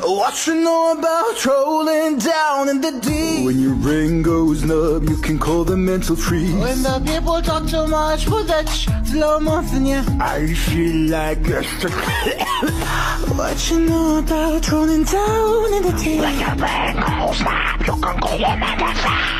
What you know about trolling down in the deep? When your brain goes numb, you can call the mental freeze. When the people talk too much, put that slow motion, yeah. I feel like what you know about trolling down in the deep? When your brain goes numb, you can call the mental freeze.